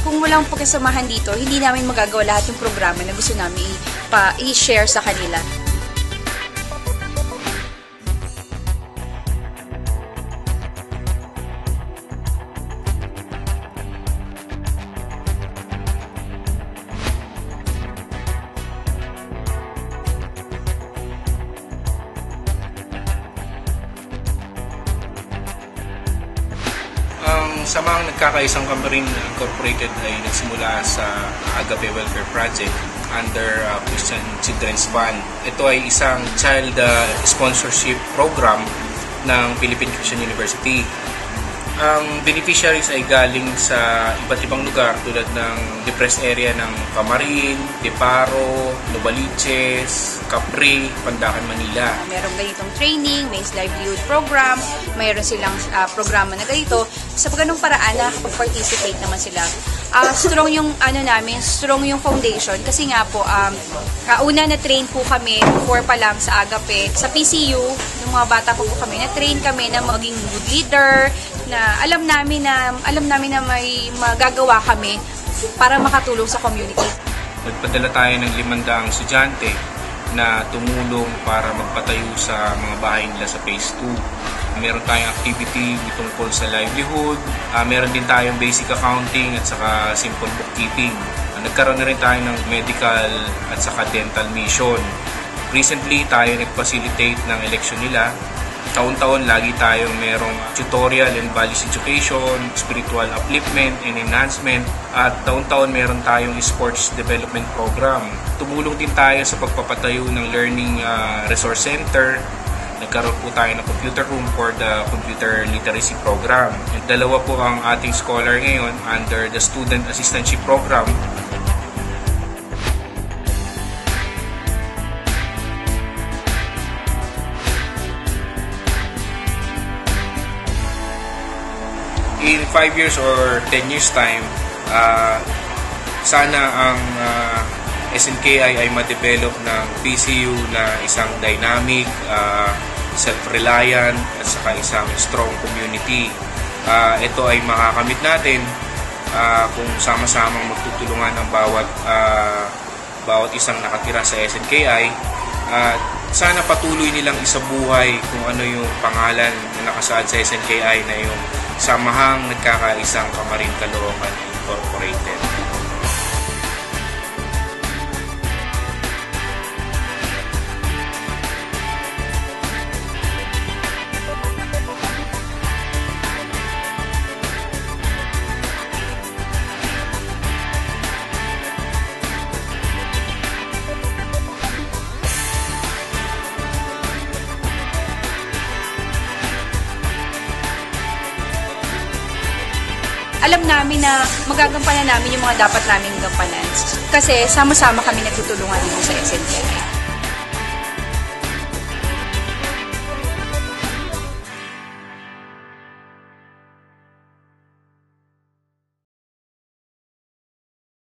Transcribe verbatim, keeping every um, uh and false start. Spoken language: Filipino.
kung walang pagkasamahan dito, hindi namin magagawa lahat yung programa na gusto namin i-share sa kanila. Ang Samahang Nagkakaisang Kamarin Incorporated ay nagsimula sa Agape Welfare Project under uh, Christian Children's Fund. Ito ay isang child uh, sponsorship program ng Philippine Christian University. Ang beneficiaries ay galing sa iba't ibang lugar tulad ng depressed area ng Camarin, Deparo, Novaliches, Capri, Pandacan, Manila. Merong ganitong training, may livelihood program, mayroon silang uh, programa na ganito. Sa ganung paraan, nakakapag-participate naman sila. Uh, strong yung ano namin, strong yung foundation kasi nga po, um, kauna na-train po kami before pa lang sa Agape. Sa P C U, yung mga bata po po kami, na-train kami na maging good leader, na alam namin na alam namin na may magagawa kami para makatulong sa community. Nagpadala tayo ng limandang estudyante na tumulong para magpatayo sa mga bahay nila sa phase two. Meron tayong activity tungkol sa livelihood, uh, meron din tayong basic accounting at saka simple bookkeeping. Uh, nagkaroon na rin tayo ng medical at saka dental mission. Recently tayo nag-facilitate ng election nila. Taon-taon lagi tayong merong tutorial and values education, spiritual upliftment and enhancement, at taon-taon meron tayong sports development program. Tumulong din tayo sa pagpapatayo ng learning uh, resource center. Nagkaroon po tayo ng computer room for the computer literacy program. And dalawa po ang ating scholar ngayon under the student assistantship program. In five years or ten years time, uh, sana ang uh, S N K I ay ma-develop ng P C U na isang dynamic, uh, self-reliant at saka isang strong community. Uh, ito ay makakamit natin uh, kung sama-samang magtutulungan ang bawat uh, bawat isang nakatira sa S N K I. Uh, sana patuloy nilang isabuhay kung ano yung pangalan na nakasaad sa S N K I na yung Samahang Nagkakaisang Kamarin Caloocan Incorporated. Alam namin na magagampanan namin yung mga dapat naming gampanan. Kasi sama-sama kami nagtutulungan dito sa S N K I.